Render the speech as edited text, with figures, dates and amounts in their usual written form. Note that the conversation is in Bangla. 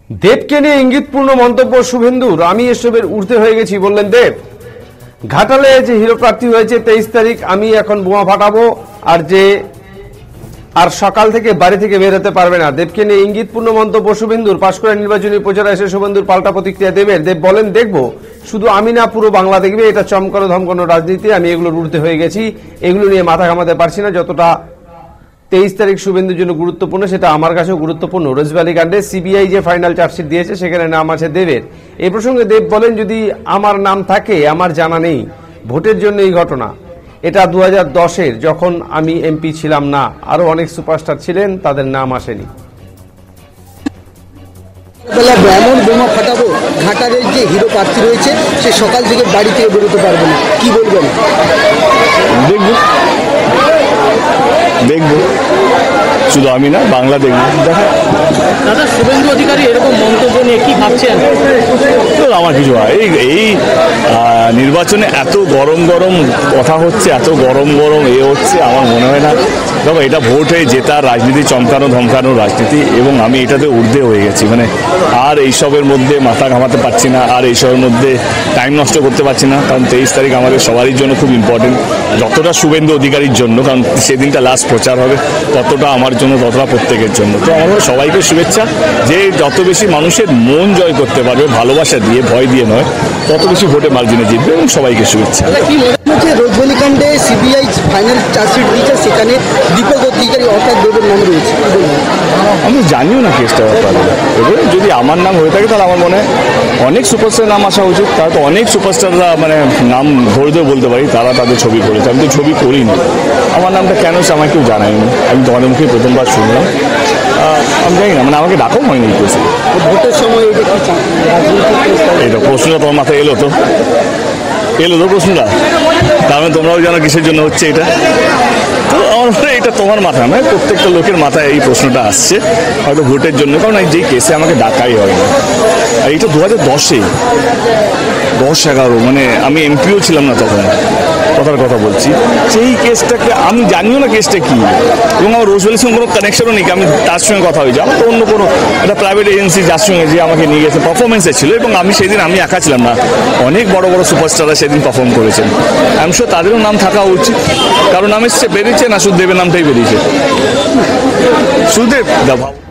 দেবকে নিয়ে ইঙ্গিতপূর্ণ মন্তব্য শুভেন্দুর। আমি এসবের ঊর্ধ্বে হয়ে গেছি বললেন দেব। ঘাটালে যে হিরো প্রার্থী হয়েছে 23 তারিখ, আমি এখন বোমা ফাটাবো আর সকাল থেকে বাড়ি থেকে বের হতে পারবে না। দেবকে নিয়ে ইঙ্গিতপূর্ণ মন্তব্য শুভেন্দুর। পাঁশকুড়া নির্বাচনী প্রচারে এসে শুভেন্দুর পাল্টা প্রতিক্রিয়া দেবের। দেব বলেন, দেখবো শুধু আমি না, পুরো বাংলা দেখবে। এটা চমকানো ধমকানো রাজনীতি। আমি এগুলোর ঊর্ধ্বে হয়ে গেছি, এগুলো নিয়ে মাথা ঘামাতে পারছি না। যতটা 23 তারিখ শুভেন্দুর জন্য গুরুত্বপূর্ণ, সেটা আমার কাছেও গুরুত্বপূর্ণ। রোজভ্যালি কাণ্ডে সিবিআই যে ফাইনাল চার্জশিট দিয়েছে, সেখানে নাম আছে দেবের। এই প্রসঙ্গে দেব বলেন, যদি আমার নাম থাকে, আমার জানা নেই। ভোটের জন্য এই ঘটনা, এটা 2010-এর, যখন আমি এমপি ছিলাম না। আরো অনেক সুপারস্টার ছিলেন, তাদের নাম আসেনি। এমন বোমা ফাটাবো, ঘাটালের যে হিরো প্রার্থী রয়েছে সে সকাল থেকে বাড়ি থেকে বেরোতে পারবে না, কি বলবেন? দেখবো শুধু আমি না, বাংলা দেখবো। দেখা দাদা, শুভেন্দু অধিকারী এরকম মন্তব্য নিয়ে কি ভাবছেন? আমার কিছু এই নির্বাচনে এত গরম গরম কথা হচ্ছে, এত গরম গরম হচ্ছে, আমার মনে হয় না। দেখো, এটা ভোটে জেতার রাজনীতি, চমকানো ধমকানো রাজনীতি, এবং আমি এটাতে ঊর্ধ্বে হয়ে গেছি। মানে আর এইসবের মধ্যে মাথা ঘামাতে পারছি না, আর এইসবের মধ্যে টাইম নষ্ট করতে পারছি না। কারণ 23 তারিখ আমাদের সবারই জন্য খুব ইম্পর্টেন্ট। যতটা শুভেন্দু অধিকারীর জন্য, কারণ সেদিনটা লাস্ট প্রচার হবে, ততটা আমার জন্য, ততটা প্রত্যেকের জন্য। তো আমার সবাইকে শুভেচ্ছা, যে যত বেশি মানুষের মন জয় করতে পারবে ভালোবাসা দিয়ে, ভয় দিয়ে নয়, তত বেশি ভোটে মার্জিনে জিতবে। এবং সবাইকে শুভেচ্ছা। রোজভ্যালি কাণ্ডে সিবিআই ফাইনাল চার্জশিট দিয়েছে, সেখানে দীপক অধিকারী অর্থাৎ দেবের নাম রয়েছে। আমি জানিও না কেসটা ব্যাপারে। এবারে যদি আমার নাম হয়ে থাকে, তাহলে আমার মনে হয় অনেক সুপারস্টার নাম আসা উচিত। তারা তো অনেক সুপারস্টাররা, মানে নাম ধরে ধরে বলতে পারি, তারা তাদের ছবি করেছে। আমি তো ছবি করিনি। আমার নামটা কেন হচ্ছে আমাকে কেউ জানায়নি। আমি তোমাদের মুখে প্রথমবার শুনলাম। আমি জানি না, মানে আমাকে ডাকাও হয়নি এই কেসে। ভোটের সময় এটা প্রশ্নটা তোমার মাথায় এলো তো প্রশ্নটা? তার মানে তোমরাও জানো কিসের জন্য হচ্ছে এটা। তো আমার মনে হয় এটা তোমার মাথায় নয়, প্রত্যেকটা লোকের মাথায় এই প্রশ্নটা আসছে, হয়তো ভোটের জন্য। কারণ যেই কেসে আমাকে ডাকাই হয় না। আর এটা 2010-এ, 10-11, মানে আমি এমপিও ছিলাম না তখন, কথার কথা বলছি। সেই কেসটাকে আমি জানিও না কেসটা কি, এবং আমার রোজভ্যালির সঙ্গে কোনো কানেকশনও নেই। আমি তার সঙ্গে কথা হয়েছি, আমার তো অন্য কোনো একটা প্রাইভেট এজেন্সি যার সঙ্গে যে আমাকে নিয়ে গেছে, পারফরমেন্সে ছিল। এবং আমি সেদিন আমি একা ছিলাম না, অনেক বড় বড় সুপারস্টাররা সেদিন পারফর্ম করেছেন। আমি শিওর তাদেরও নাম থাকা উচিত। কারণ নাম এসছে, বেরিয়েছে না, শুধু দেবের নামটাই বেরিয়েছে। সুদেব